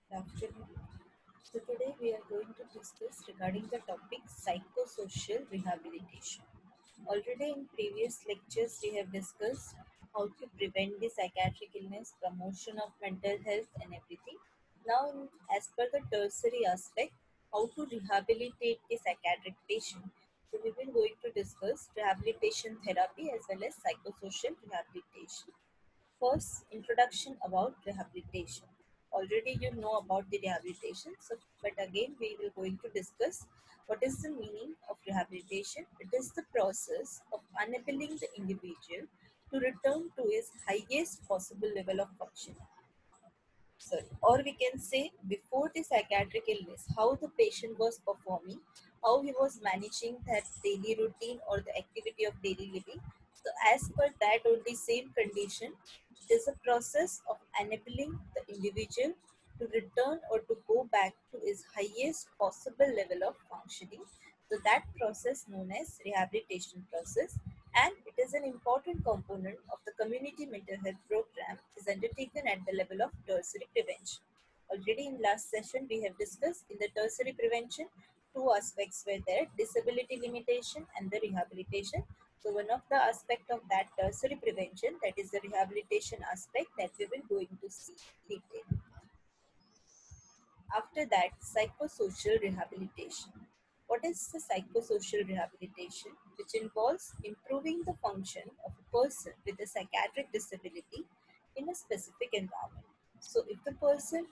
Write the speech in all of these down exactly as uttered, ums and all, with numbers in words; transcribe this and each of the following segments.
Good afternoon. So today we are going to discuss regarding the topic psychosocial rehabilitation. Already in previous lectures we have discussed how to prevent the psychiatric illness, promotion of mental health and everything. Now in- as per the tertiary aspect, how to rehabilitate a psychiatric patient. So we will going to discuss rehabilitation therapy as well as psychosocial rehabilitation. First, introduction about rehabilitation. Already you know about the rehabilitation, so but again we will going to discuss what is the meaning of rehabilitation. It is the process of enabling the individual to return to his highest possible level of functioning. Sorry, or we can say before the psychiatric illness, how the patient was performing, how he was managing that daily routine or the activity of daily living. So, as per that, only same condition, it is a process of enabling the individual to return or to go back to his highest possible level of functioning. So, that process known as rehabilitation process, and it is an important component of the community mental health program is undertaken at the level of tertiary prevention. Already in last session we have discussed in the tertiary prevention two aspects were there, disability limitation and the rehabilitation. So one of the aspect of that tertiary prevention, that is the rehabilitation aspect, that we will going to see detail. After that, psychosocial rehabilitation. What is the psychosocial rehabilitation? Which involves improving the function of a person with a psychiatric disability in a specific environment. So, if the person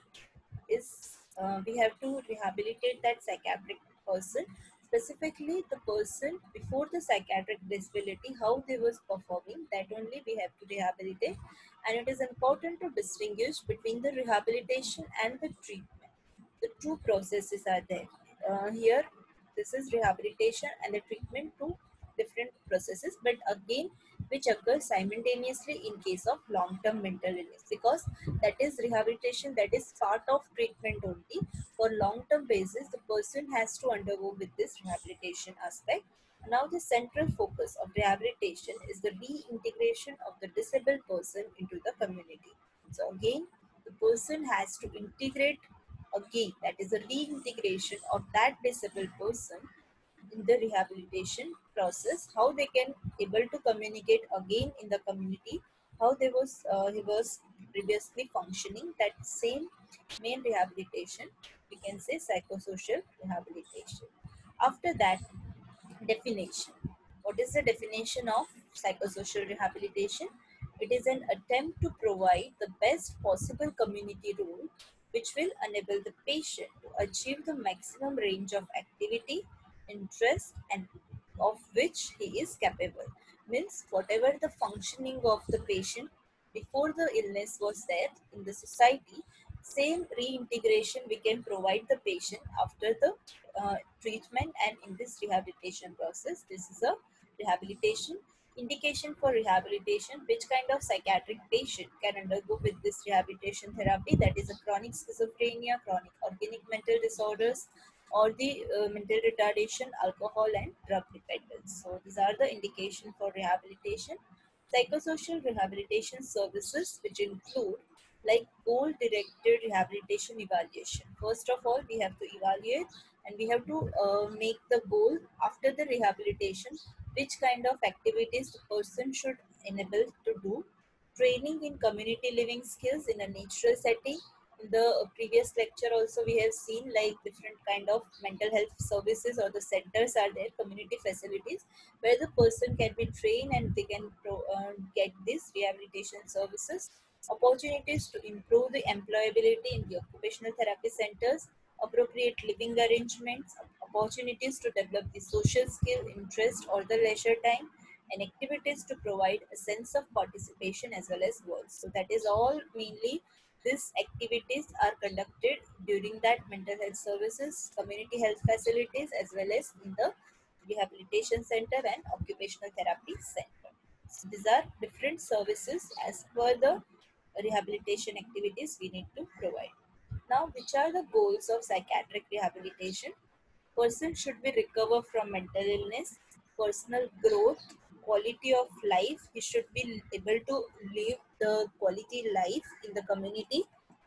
is, uh, we have to rehabilitate that psychiatric person, specifically the person before the psychiatric disability, how they was performing, that only we have to rehabilitate. And it is important to distinguish between the rehabilitation and the treatment. The two processes are there. Uh, here, this is rehabilitation and the treatment, two different processes, but again, which occur simultaneously in case of long-term mental illness, because that is rehabilitation, that is part of treatment only. For long-term basis, the person has to undergo with this rehabilitation aspect. Now, the central focus of rehabilitation is the reintegration of the disabled person into the community. So again, the person has to integrate again, that is a reintegration of that disabled person in the rehabilitation process, how they can able to communicate again in the community, how they was uh, he was previously functioning, that same main rehabilitation, we can say psychosocial rehabilitation. After that, definition. What is the definition of psychosocial rehabilitation? It is an attempt to provide the best possible community role which will enable the patient to achieve the maximum range of activity, interest, and of which he is capable. Means whatever the functioning of the patient before the illness was there in the society, same reintegration we can provide the patient after the uh, treatment and in this rehabilitation process. This is a rehabilitation indication for rehabilitation. Which kind of psychiatric patient can undergo with this rehabilitation therapy? That is a chronic schizophrenia, chronic organic mental disorders, or the uh, mental retardation, alcohol and drug dependence. So these are the indication for rehabilitation. Psychosocial rehabilitation services, which include like goal directed rehabilitation evaluation. First of all, we have to evaluate and we have to uh, make the goal after the rehabilitation, which kind of activities the person should enable to do. Training in community living skills in a natural setting. In the uh, previous lecture also we have seen like different kind of mental health services or the centers are there, community facilities where the person can be trained and they can pro, uh, get these rehabilitation services. Opportunities to improve the employability in the occupational therapy centers, appropriate living arrangements, opportunities to develop the social skill, interest, or the leisure time, and activities to provide a sense of participation as well as work. So that is all mainly these activities are conducted during that mental health services, community health facilities, as well as in the rehabilitation center and occupational therapy center. So these are different services as per the rehabilitation activities we need to provide. Now, which are the goals of psychiatric rehabilitation? Person should be recover from mental illness, personal growth, quality of life. He should be able to live the quality life in the community,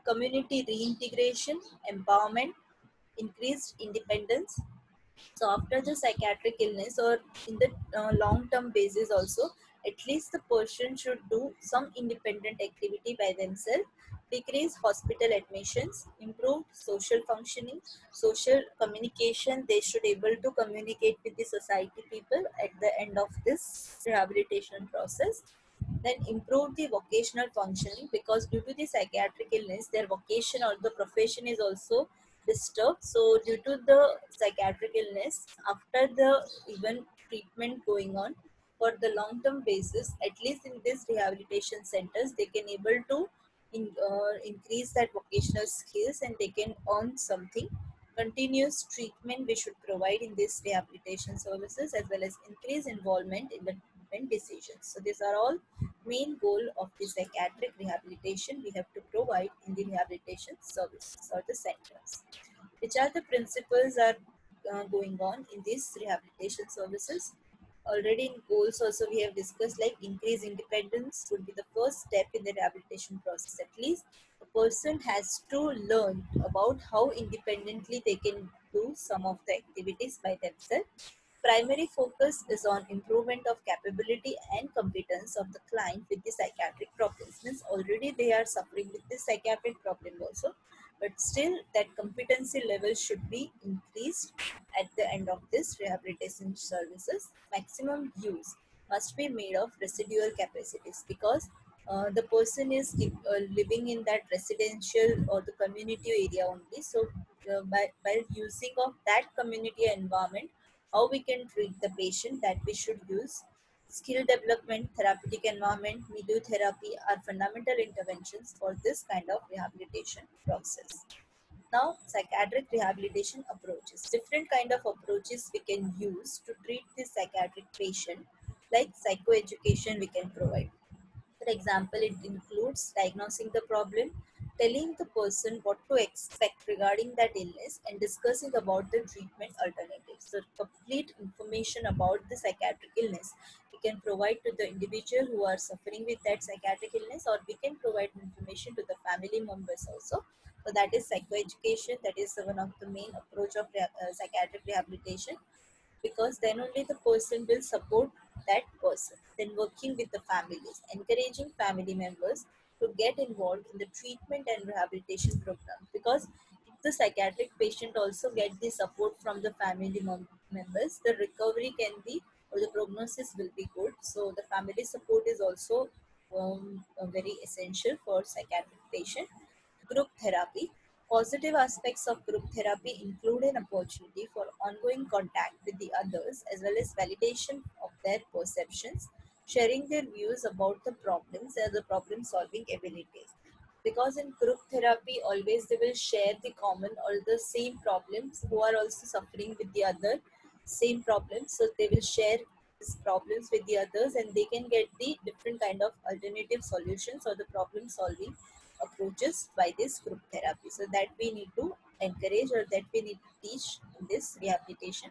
community reintegration, empowerment, increased independence. So after the psychiatric illness or in the uh, long term basis also, at least the person should do some independent activity by themselves, decrease hospital admissions, improve social functioning, social communication. They should able to communicate with the society people at the end of this rehabilitation process. Then improve the vocational functioning, because due to the psychiatric illness their vocation or the profession is also disturbed. So due to the psychiatric illness, after the even treatment going on for the long term basis, at least in these rehabilitation centers they can able to in, uh, increase that vocational skills and they can earn something. Continuous treatment we should provide in these rehabilitation services, as well as increase involvement in the treatment decisions. So these are all main goal of the psychiatric rehabilitation we have to provide in the rehabilitation services or the centers. Which are the principles are uh, going on in these rehabilitation services? Already in goals also we have discussed, like increase independence would be the first step in the rehabilitation process. At least a person has to learn about how independently they can do some of the activities by themselves. Primary focus is on improvement of capability and competence of the client with the psychiatric problems. Means already they are suffering with the psychiatric problem also, but still that competency level should be increased at the end of this rehabilitation services. Maximum use must be made of residual capacities, because uh, the person is uh, living in that residential or the community area only. So uh, by, by using of that community environment, how we can treat the patient, that we should use. Skill development, therapeutic environment, milieu therapy are fundamental interventions for this kind of rehabilitation process. Now, psychiatric rehabilitation approaches. Different kind of approaches we can use to treat this psychiatric patient, like psychoeducation we can provide. For example, it includes diagnosing the problem, telling the person what to expect regarding that illness, and discussing about the treatment alternatives. So, complete information about the psychiatric illness we can provide to the individual who are suffering with that psychiatric illness, or we can provide information to the family members also. So, that is psychoeducation. That is one of the main approach of re- uh, psychiatric rehabilitation, because then only the person will support that person. Then working with the families, encouraging family members to get involved in the treatment and rehabilitation program, because if the psychiatric patient also get the support from the family mem- members, the recovery can be, or the prognosis will be good. So the family support is also um, uh, very essential for psychiatric patient. Group therapy. Positive aspects of group therapy include an opportunity for ongoing contact with the others, as well as validation of their perceptions, sharing their views about the problems and the problem solving abilities. Because in group therapy, always they will share the common or the same problems, who are also suffering with the other same problems. So they will share these problems with the others and they can get the different kind of alternative solutions or the problem solving approaches by this group therapy. So that we need to encourage, or that we need to teach in this rehabilitation.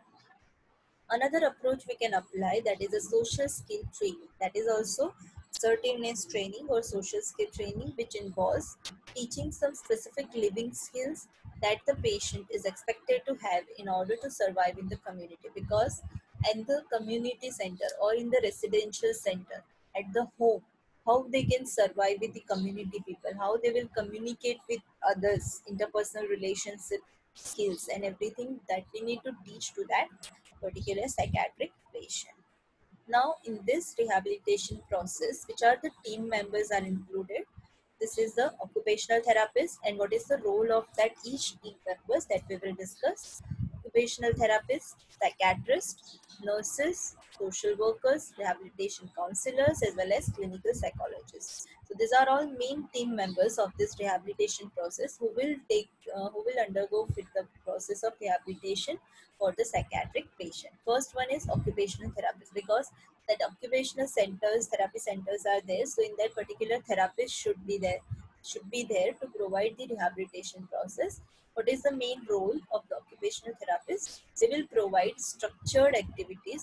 Another approach we can apply, that is a social skill training. That is also assertiveness training or social skill training, which involves teaching some specific living skills that the patient is expected to have in order to survive in the community. Because in the community center or in the residential center, at the home, how they can survive with the community people, how they will communicate with others, interpersonal relationship skills and everything, that we need to teach to that particular psychiatric patient. Now, in this rehabilitation process, which are the team members are included? This is the occupational therapist, and what is the role of that each team members that we will discuss. Occupational therapist, psychiatrist, nurses, social workers, rehabilitation counselors, as well as clinical psychologists. So these are all main team members of this rehabilitation process, who will take, uh, who will undergo with the process of rehabilitation for the psychiatric patient. First one is occupational therapist, because that occupational centers, therapy centers are there. So in that particular, therapist should be there, should be there to provide the rehabilitation process. What is the main role of the occupational therapist? They will provide structured activities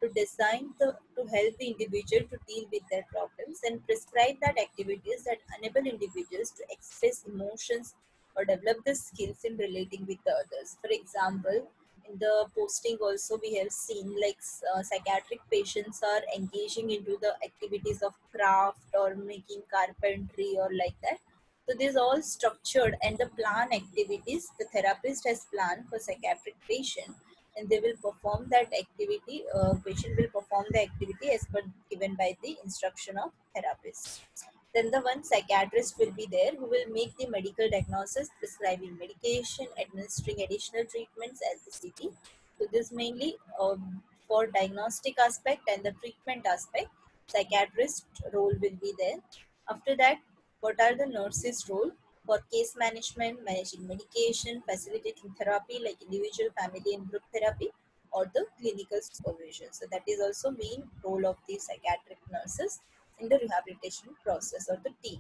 to design the to help the individual to deal with their problems and prescribe that activities that enable individuals to express emotions or develop the skills in relating with the others. For example, in the posting also we have seen like uh, psychiatric patients are engaging into the activities of craft or making carpentry or like that. So these all structured and the plan activities the therapist has planned for psychiatric patient, and they will perform that activity. Uh, patient will perform the activity as per given by the instruction of therapist. Then the one psychiatrist will be there who will make the medical diagnosis, prescribing medication, administering additional treatments as the C T. So this mainly um, for diagnostic aspect and the treatment aspect. Psychiatrist role will be there. After that, what are the nurses' role? For case management, managing medication, facilitating therapy like individual, family, and group therapy, or the clinical supervision. So that is also main role of the psychiatric nurses in the rehabilitation process or the team.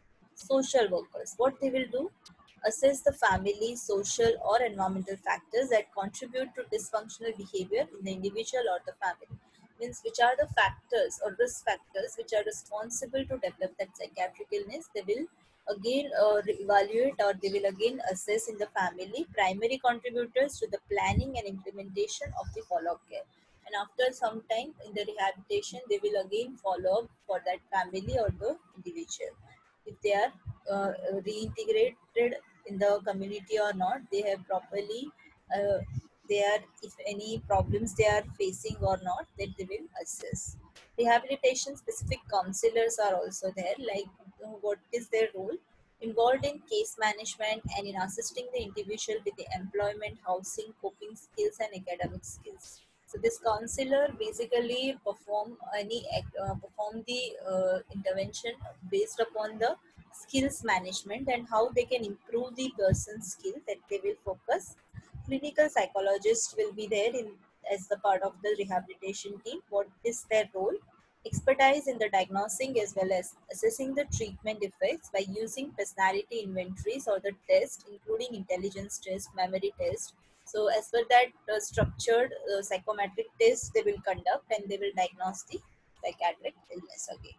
Social workers, what they will do? Assess the family, social, or environmental factors that contribute to dysfunctional behavior in the individual or the family. Means which are the factors or risk factors which are responsible to develop that psychiatric illness. They will again uh, evaluate or they will again assess in the family primary contributors to the planning and implementation of the follow-up care. And after some time in the rehabilitation, they will again follow up for that family or the individual if they are uh, reintegrated in the community or not. They have properly uh, they are if any problems they are facing or not, that they will assess. Rehabilitation specific counselors are also there, like uh, what is their role? Involved in case management and in assisting the individual with the employment, housing, coping skills, and academic skills. So this counselor basically perform any ac- uh, perform the uh, intervention based upon the skills management and how they can improve the person's skill that they will focus. Clinical psychologists will be there in as the part of the rehabilitation team. What is their role? Expertise in the diagnosing as well as assessing the treatment effects by using personality inventories or the test, including intelligence test, memory test. So as per that uh, structured uh, psychometric test, they will conduct and they will diagnose the psychiatric illness again.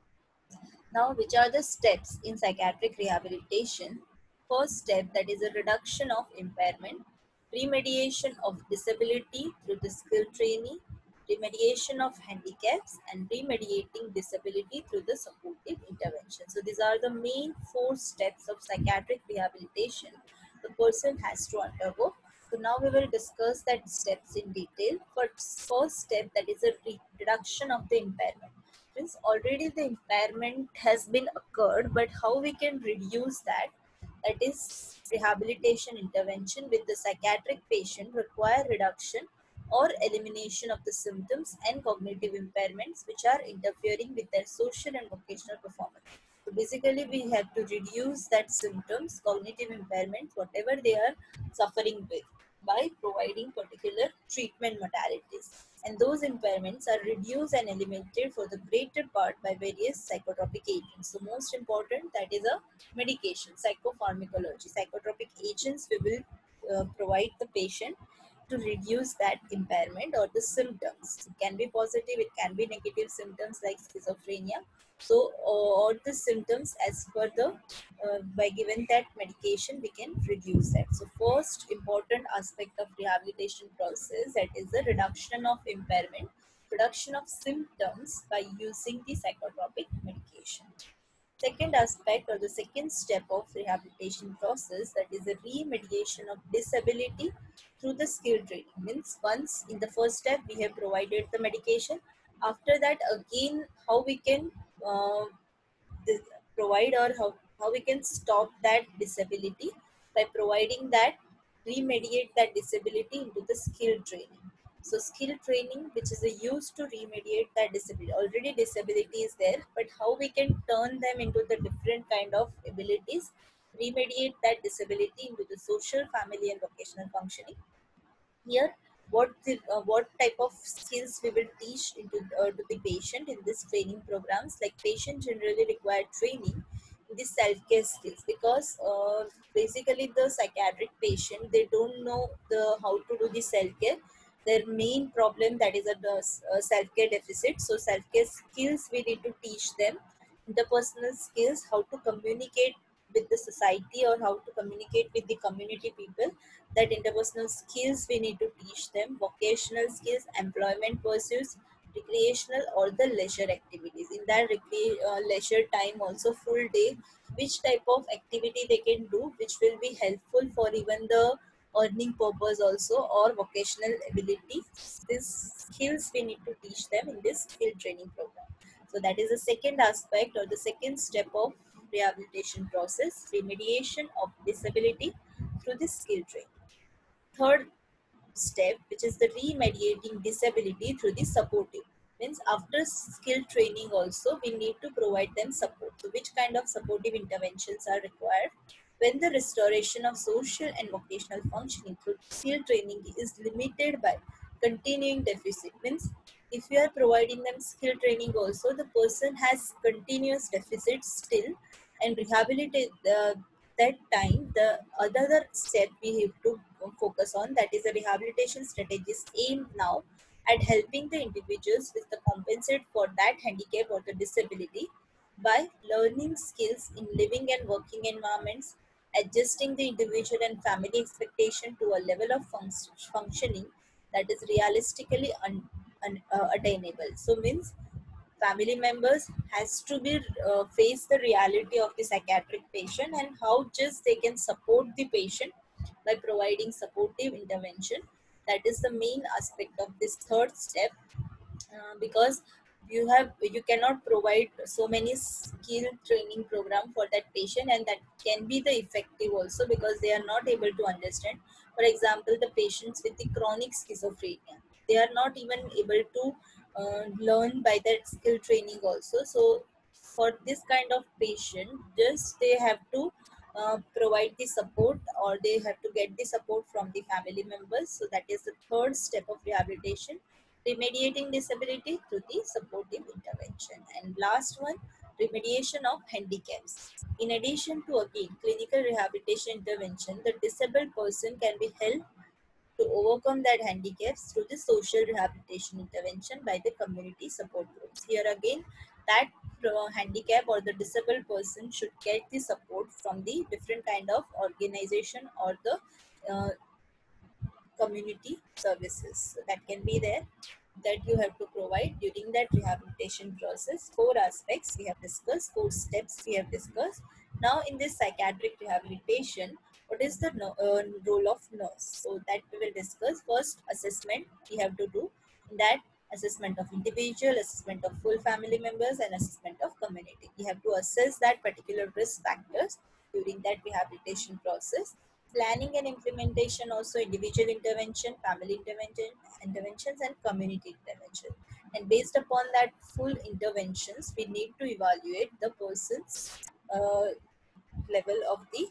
Now, which are the steps in psychiatric rehabilitation? First step, that is a reduction of impairment, remediation of disability through the skill training, remediation of handicaps, and remediating disability through the supportive intervention. So these are the main four steps of psychiatric rehabilitation the person has to undergo. So now we will discuss that steps in detail. First, first step, that is a re- reduction of the impairment. Means already the impairment has been occurred, but how we can reduce that? That is rehabilitation intervention with the psychiatric patient require reduction or elimination of the symptoms and cognitive impairments which are interfering with their social and vocational performance. So basically, we have to reduce that symptoms, cognitive impairments, whatever they are suffering with, by providing particular treatment modalities. And those impairments are reduced and eliminated for the greater part by various psychotropic agents. So most important, that is a medication, psychopharmacology. Psychotropic agents we will uh, provide the patient to reduce that impairment or the symptoms. It can be positive, it can be negative symptoms like schizophrenia. So, all the symptoms as per the uh, by given that medication, we can reduce that. So, first important aspect of rehabilitation process, that is the reduction of impairment, reduction of symptoms by using the psychotropic medication. Second aspect or the second step of rehabilitation process, that is the remediation of disability through the skill training. Means once in the first step we have provided the medication, after that again how we can uh, dis- provide or how, how we can stop that disability by providing that remediate that disability into the skill training. So skill training which is a use to remediate that disability. Already disability is there, but how we can turn them into the different kind of abilities, remediate that disability into the social, family and vocational functioning. Here, what the, uh, what type of skills we will teach into uh, to the patient in this training programs? Like patient generally require training in the self-care skills because uh, basically the psychiatric patient, they don't know the how to do the self-care. their main problem, that is a uh, self-care deficit. So self-care skills we need to teach them, interpersonal skills, how to communicate with the society or how to communicate with the community people, that interpersonal skills we need to teach them, vocational skills, employment pursuits, recreational or the leisure activities. In that recre- uh, leisure time also, full day, which type of activity they can do which will be helpful for even the earning purpose also, or vocational ability. These skills we need to teach them in this skill training program. So that is the second aspect or the second step of rehabilitation process, remediation of disability through the skill training. Third step, which is the remediating disability through the supportive, means after skill training also we need to provide them support. So which kind of supportive interventions are required when the restoration of social and vocational functioning through skill training is limited by continuing deficit? Means if you are providing them skill training also, the person has continuous deficit still, and rehabilitate uh, that time, the other step we have to focus on, that is the rehabilitation strategies aimed now at helping the individuals with the compensate for that handicap or the disability by learning skills in living and working environments, adjusting the individual and family expectation to a level of func- functioning that is realistically un- un- uh, attainable. So means family members has to be uh, face the reality of the psychiatric patient and how just they can support the patient by providing supportive intervention. That is the main aspect of this third step, uh, because you have you cannot provide so many skill training program for that patient, and that can be the effective also because they are not able to understand. For example, the patients with the chronic schizophrenia, they are not even able to uh, learn by that skill training also. So for this kind of patient, just they have to uh, provide the support, or they have to get the support from the family members. So that is the third step of rehabilitation, remediating disability through the supportive intervention. And last one, remediation of handicaps. In addition to again clinical rehabilitation intervention, the disabled person can be helped to overcome that handicaps through the social rehabilitation intervention by the community support groups. Here again, that uh, handicap or the disabled person should get the support from the different kind of organization or the uh, community services. So that can be there, that you have to provide during that rehabilitation process. Four aspects we have discussed, four steps we have discussed. Now in this psychiatric rehabilitation, what is the no, uh, role of nurse? So that we will discuss. First, assessment we have to do. In that, assessment of individual, assessment of full family members, and assessment of community. We have to assess that particular risk factors during that rehabilitation process. Planning and implementation also, individual intervention, family intervention, interventions, and community intervention. And based upon that full interventions, we need to evaluate the person's uh, level of the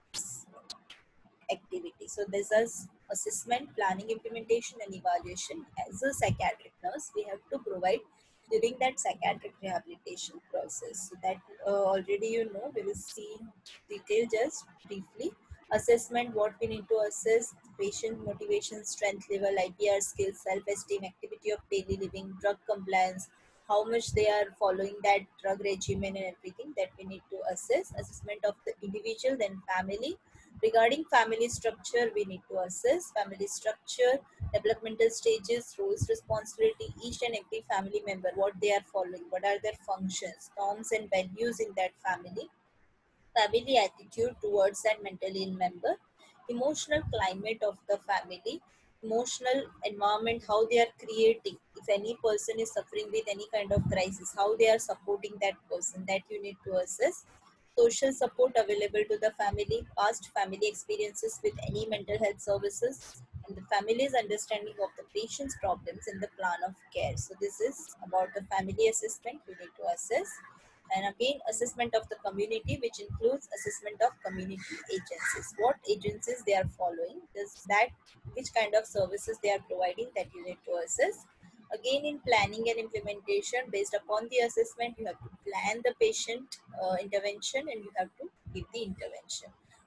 activity. So this is assessment, planning, implementation, and evaluation. As a psychiatric nurse, we have to provide during that psychiatric rehabilitation process. So that uh, already you know, we will see detail just briefly. Assessment, what we need to assess: patient motivation, strength level, I P R skills, self-esteem, activity of daily living, drug compliance, how much they are following that drug regimen and everything that we need to assess. Assessment of the individual, then family. Regarding family structure, we need to assess family structure, developmental stages, roles, responsibility, each and every family member, what they are following, what are their functions, norms and values in that family, family attitude towards that mentally ill member, emotional climate of the family, emotional environment, how they are creating. If any person is suffering with any kind of crisis, how they are supporting that person, that you need to assess. Social support available to the family, past family experiences with any mental health services, and the family's understanding of the patient's problems in the plan of care. So this is about the family assessment you need to assess. And again, assessment of the community, which includes assessment of community agencies, what agencies they are following, does that, which kind of services they are providing, that you need to assess. Again, in planning and implementation, based upon the assessment, you have to plan the patient uh, intervention, and you have to give the intervention.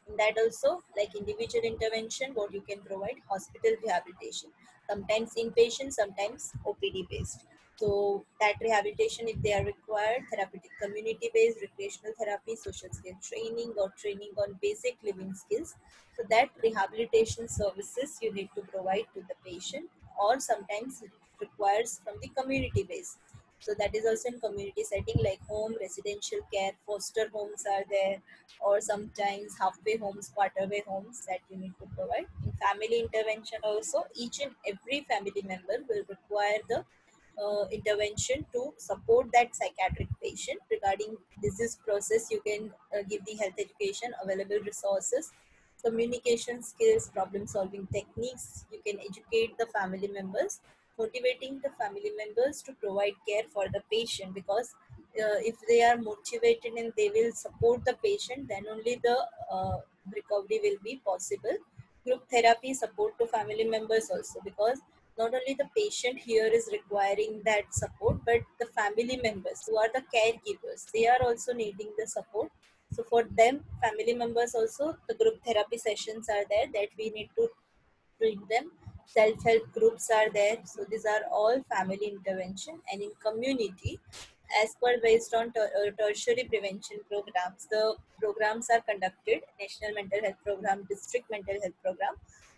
In that also, like individual intervention, what you can provide, hospital rehabilitation, sometimes inpatient, sometimes O P D based. So that rehabilitation, if they are required, therapeutic community based, recreational therapy, social skill training, or training on basic living skills. So that rehabilitation services you need to provide to the patient, or sometimes it requires from the community base. So that is also in community setting, like home, residential care, foster homes are there, or sometimes halfway homes, quarterway homes that you need to provide. In family intervention also, each and every family member will require the uh, intervention to support that psychiatric patient regarding disease process. You can uh, give the health education, available resources, communication skills, problem solving techniques. You can educate the family members, motivating the family members to provide care for the patient, because uh, if they are motivated and they will support the patient, then only the uh, recovery will be possible. Group therapy support to family members also, because not only the patient here is requiring that support, but the family members who are the caregivers, they are also needing the support. So for them, family members also, the group therapy sessions are there that we need to treat them. Self-help groups are there. So these are all family intervention. And in community, as per based on ter- uh, tertiary prevention programs, the programs are conducted: national mental health program, district mental health program.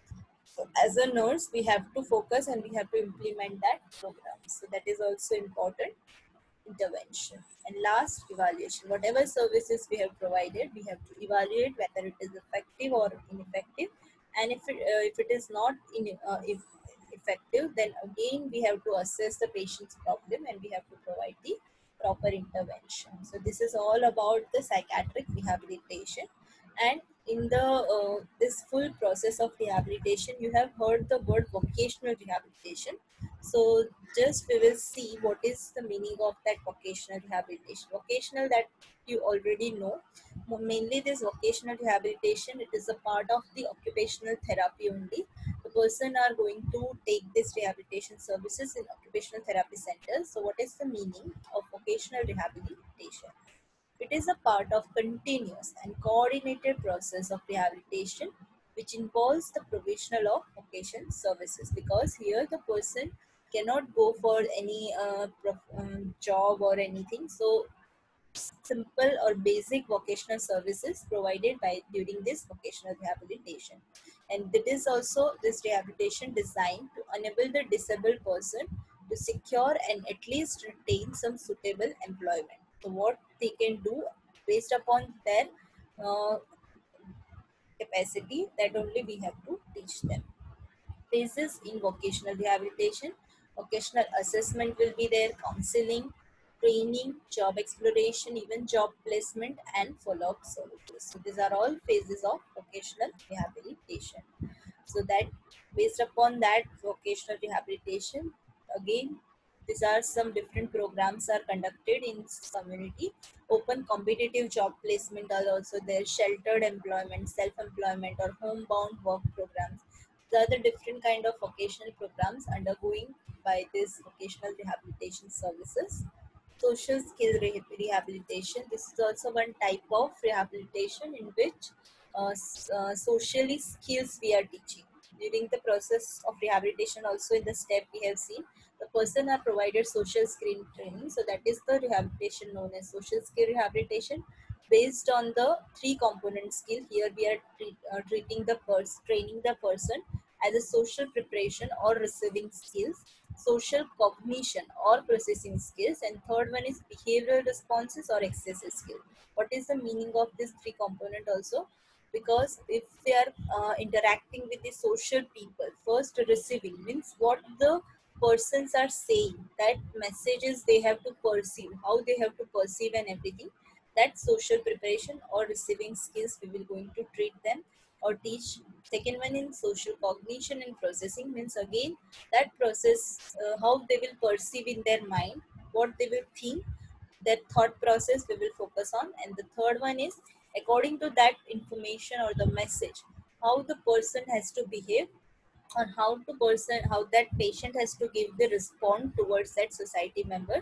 So as a nurse, we have to focus and we have to implement that program. So that is also important. Intervention. And last, evaluation. Whatever services we have provided, we have to evaluate whether it is effective or ineffective. And if it, uh, if it is not in, uh, if effective, then again we have to assess the patient's problem and we have to provide the proper intervention. So this is all about the psychiatric rehabilitation. And in the uh, this full process of rehabilitation, you have heard the word vocational rehabilitation. So just we will see what is the meaning of that vocational rehabilitation. Vocational, that you already know. Mo- Mainly this vocational rehabilitation, it is a part of the occupational therapy only. The person are going to take this rehabilitation services in occupational therapy centers. So what is the meaning of vocational rehabilitation? It is a part of continuous and coordinated process of rehabilitation which involves the provisional of vocation services, because here the person cannot go for any uh, prof- um, job or anything. So simple or basic vocational services provided by during this vocational rehabilitation. And it is also this rehabilitation designed to enable the disabled person to secure and at least retain some suitable employment. So what they can do based upon their uh, capacity, that only we have to teach them. Phases in vocational rehabilitation: vocational assessment will be there, counseling, training, job exploration, even job placement, and follow-up services. So these are all phases of vocational rehabilitation. So that based upon that vocational rehabilitation, again, these are some different programs are conducted in community. Open competitive job placement are also there, sheltered employment, self-employment, or homebound work programs. The other different kind of vocational programs undergoing by this vocational rehabilitation services. Social skill re- rehabilitation. This is also one type of rehabilitation in which uh, s- uh, socially skills we are teaching. During the process of rehabilitation, also in the step we have seen, the person are provided social skill training. So that is the rehabilitation known as social skill rehabilitation, based on the three component skill. Here we are treat, uh, treating the person, training the person as a social preparation or receiving skills, social cognition or processing skills, and third one is behavioral responses or excessive skill. What is the meaning of this three component also? Because if they are uh, interacting with the social people, first receiving means what the persons are saying, that messages they have to perceive, how they have to perceive and everything. That social preparation or receiving skills we will going to treat them or teach. Second one in social cognition and processing means again that process, uh, how they will perceive in their mind, what they will think, their thought process we will focus on. And the third one is according to that information or the message, how the person has to behave, or how to person how that patient has to give the response towards that society member.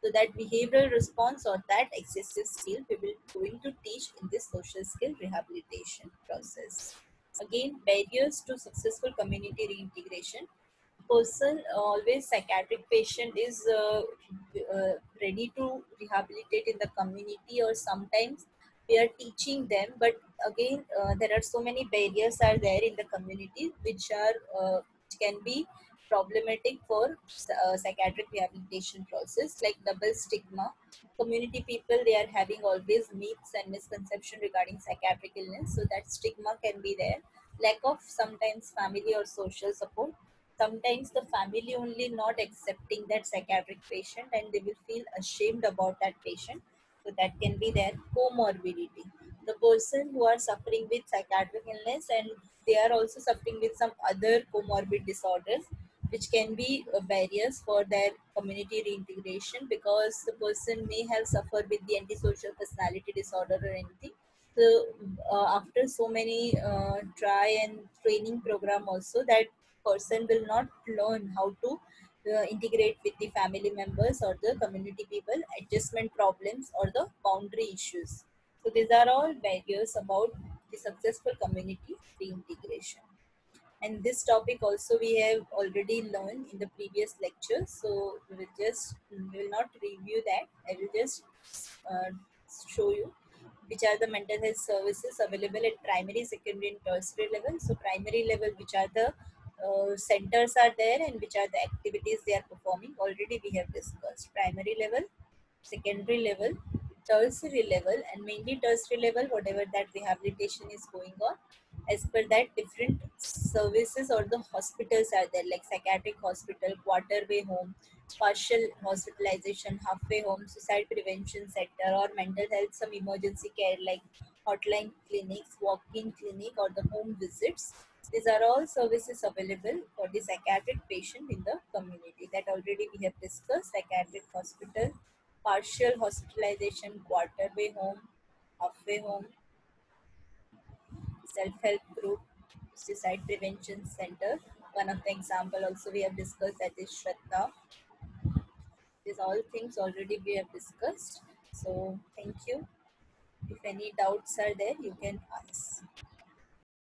So that behavioral response or that excessive skill we will going to teach in this social skill rehabilitation process. Again, barriers to successful community reintegration. Person, always psychiatric patient is uh, uh, ready to rehabilitate in the community, or sometimes we are teaching them, but again uh, there are so many barriers are there in the community which are uh, which can be problematic for uh, psychiatric rehabilitation process, like double stigma. Community people, they are having always myths and misconception regarding psychiatric illness, so that stigma can be there. Lack of sometimes family or social support. Sometimes the family only not accepting that psychiatric patient and they will feel ashamed about that patient, so that can be their comorbidity. The person who are suffering with psychiatric illness and they are also suffering with some other comorbid disorders, which can be uh, barriers for their community reintegration, because the person may have suffered with the antisocial personality disorder or anything. So uh, after so many uh, try and training program also, that person will not learn how to uh, integrate with the family members or the community people, adjustment problems or the boundary issues. So these are all barriers about the successful community reintegration. And this topic also we have already learned in the previous lecture, so we will just we will not review that. I will just uh, show you which are the mental health services available at primary, secondary and tertiary level. So primary level, which are the uh, centers are there and which are the activities they are performing, already we have discussed. Primary level, secondary level, tertiary level, and mainly tertiary level, whatever that rehabilitation is going on. As per that, different services or the hospitals are there, like psychiatric hospital, quarterway home, partial hospitalization, halfway home, suicide prevention center, or mental health, some emergency care like hotline clinics, walk-in clinic, or the home visits. These are all services available for the psychiatric patient in the community, that already we have discussed. Psychiatric hospital, partial hospitalization, quarterway home, halfway home, self-help group, suicide prevention center. One of the example also we have discussed, that is Shraddha. These all things already we have discussed. So thank you. If any doubts are there, you can ask.